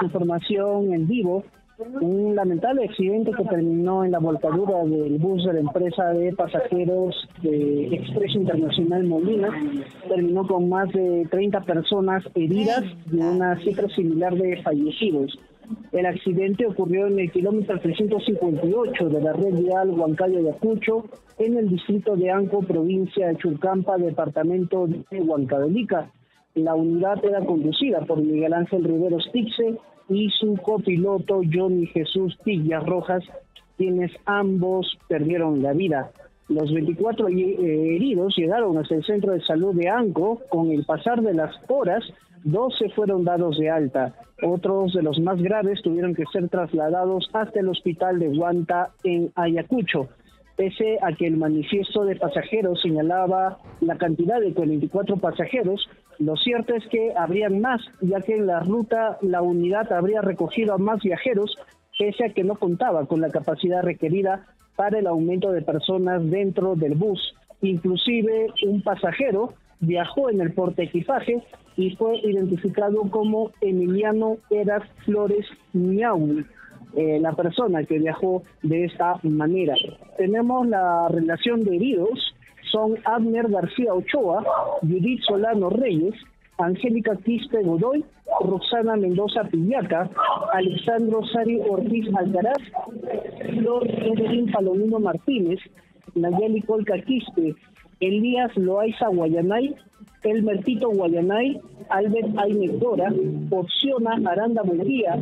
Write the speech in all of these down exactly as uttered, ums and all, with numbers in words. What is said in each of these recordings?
información en vivo. Un lamentable accidente que terminó en la volcadura del bus de la empresa de pasajeros de Expreso Internacional Molina. Terminó con más de treinta personas heridas y una cifra similar de fallecidos. El accidente ocurrió en el kilómetro trescientos cincuenta y ocho de la red vial Huancayo-Ayacucho, en el distrito de Anco, provincia de Churcampa, departamento de Huancavelica. La unidad era conducida por Miguel Ángel Riveros Tixe y su copiloto Johnny Jesús Tillas Rojas, quienes ambos perdieron la vida. Los veinticuatro heridos llegaron hasta el centro de salud de Anco. Con el pasar de las horas, doce fueron dados de alta. Otros de los más graves tuvieron que ser trasladados hasta el hospital de Huanta en Ayacucho. Pese a que el manifiesto de pasajeros señalaba la cantidad de cuarenta y cuatro pasajeros, lo cierto es que habrían más, ya que en la ruta la unidad habría recogido a más viajeros, pese a que no contaba con la capacidad requerida para el aumento de personas dentro del bus. Inclusive un pasajero viajó en el portaequipaje y fue identificado como Emiliano Eras Flores Ñaui, eh, la persona que viajó de esta manera. Tenemos la relación de heridos. Son Abner García Ochoa, Judith Solano Reyes, Angélica Quispe Godoy, Roxana Mendoza Pillaca, Alexandro Sari Ortiz Alcaraz, Flor Evelyn Palomino Martínez, Nayeli Colca Quispe, Elías Loaiza Guayanay, Elmer Tito Guayanay, Albert Aime Dora, Opciona Aranda Buendía,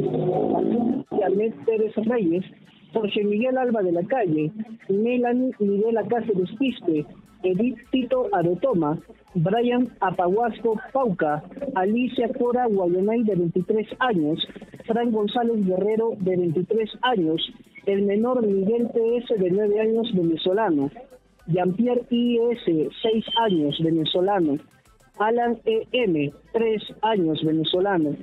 Janet Pérez Reyes, Jorge Miguel Alba de la Calle, Melanie Miguela Cáceres Quispe, Edith Tito Arotoma, Brian Apahuasco Pauca, Alicia Cora Guayanay de veintitrés años, Frank González Guerrero de veintitrés años, el menor Miguel P S de nueve años venezolano, Jean-Pierre I S seis años venezolano, Alan E M tres años venezolano,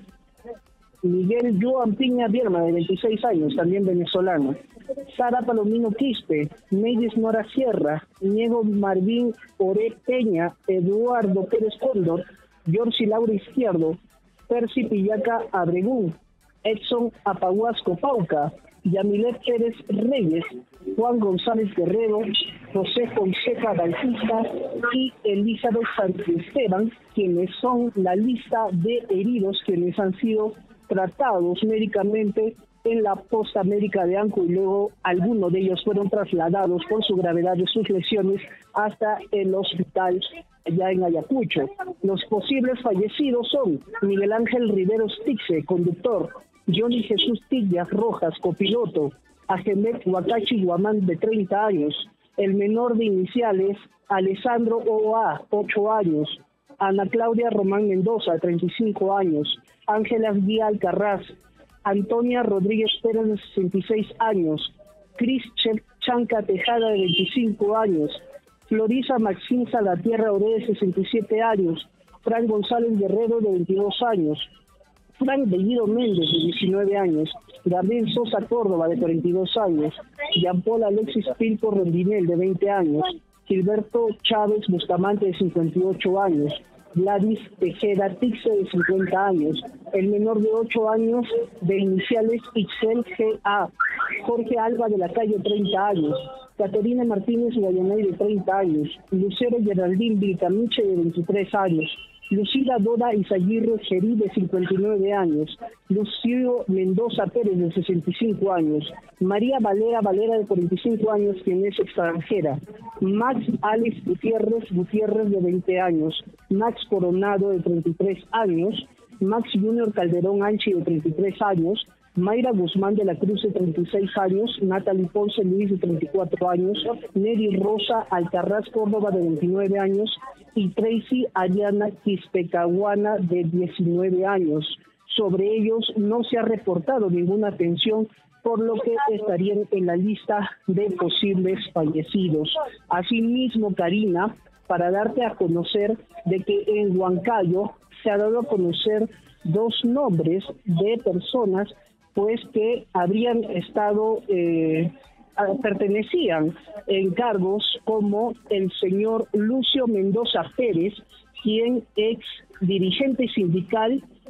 Miguel Joan Piña Vierma de veintiséis años también venezolano, Sara Palomino Quispe, Melis Nora Sierra, Diego Marvín Ore Peña, Eduardo Pérez Cóndor, Yorsi Laura Izquierdo, Percy Pillaca Abregún, Edson Apahuasco Pauca, Yamilet Pérez Reyes, Juan González Guerrero, José Fonseca Bautista y Elizabeth Santisteban, quienes son la lista de heridos quienes han sido tratados médicamente en la Posta Médica de Anco, y luego algunos de ellos fueron trasladados por su gravedad de sus lesiones hasta el hospital allá en Ayacucho. Los posibles fallecidos son Miguel Ángel Riveros Tixe, conductor, Johnny Jesús Tillas Rojas, copiloto, Ajemet Huacachi Guamán de treinta años, el menor de iniciales Alessandro O A, ocho años, Ana Claudia Román Mendoza, treinta y cinco años, Ángela Guía Alcarraz, Antonia Rodríguez Pérez, de sesenta y seis años, Cris Chanca Tejada, de veinticinco años, Florisa Maxín Salatierra Ore, de sesenta y siete años, Frank González Guerrero, de veintidós años, Frank Bellido Méndez, de diecinueve años, Gabriel Sosa Córdoba, de cuarenta y dos años, Jean Paul Alexis Pilco Rondinel, de veinte años, Gilberto Chávez Bustamante, de cincuenta y ocho años, Gladys Tejeda Tixe, de cincuenta años, el menor de ocho años de iniciales Ixel G A, Jorge Alba de la Calle, treinta años, Caterina Martínez Guayanay, de treinta años, Lucero Geraldín Vilcamiche, de veintitrés años, Lucila Dora Izaguirre Gerí, de cincuenta y nueve años, Lucio Mendoza Pérez, de sesenta y cinco años, María Valera Valera, de cuarenta y cinco años, quien es extranjera, Max Alex Gutiérrez Gutiérrez, de veinte años, Max Coronado, de treinta y tres años, Max Junior Calderón Anchi, de treinta y tres años, Mayra Guzmán de la Cruz, de treinta y seis años, Natalie Ponce Luis, de treinta y cuatro años, Neri Rosa Alcarraz Córdoba, de veintinueve años, y Tracy Ariana Quispecahuana, de diecinueve años. Sobre ellos no se ha reportado ninguna atención, por lo que estarían en la lista de posibles fallecidos. Asimismo, Karina, para darte a conocer de que en Huancayo se ha dado a conocer dos nombres de personas pues que habrían estado, eh, pertenecían en cargos como el señor Lucio Mendoza Pérez, quien ex dirigente sindical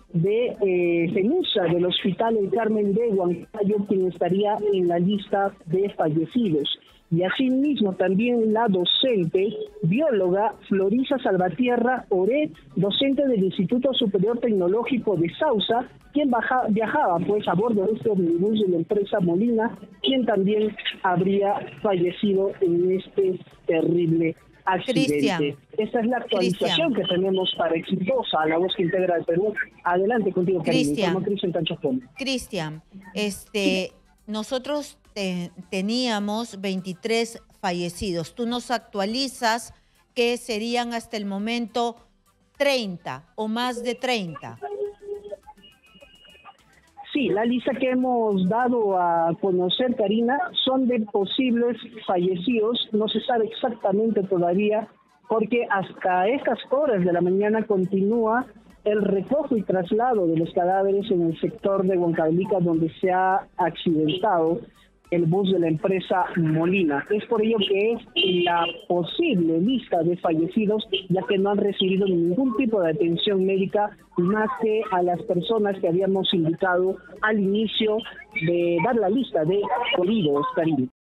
de eh, FENUSA, del Hospital El Carmen de Huancayo, quien estaría en la lista de fallecidos. Y asimismo también la docente, bióloga Florisa Salvatierra Oré, docente del Instituto Superior Tecnológico de Sausa, quien baja, viajaba pues a bordo de este ómnibus de la empresa Molina, quien también habría fallecido en este terrible accidente. Cristian, Esta es la actualización Cristian. que tenemos para Exitosa, la voz que integra el Perú. Adelante contigo, Karina. Cristian, Cristian, este, nosotros te, teníamos veintitrés fallecidos. Tú nos actualizas que serían hasta el momento treinta o más de treinta. Sí, la lista que hemos dado a conocer, Karina, son de posibles fallecidos. No se sabe exactamente todavía, porque hasta estas horas de la mañana continúa el recojo y traslado de los cadáveres en el sector de Huancavelica, donde se ha accidentado el bus de la empresa Molina. Es por ello que es la posible lista de fallecidos, ya que no han recibido ningún tipo de atención médica, más que a las personas que habíamos indicado al inicio de dar la lista de heridos, Karim.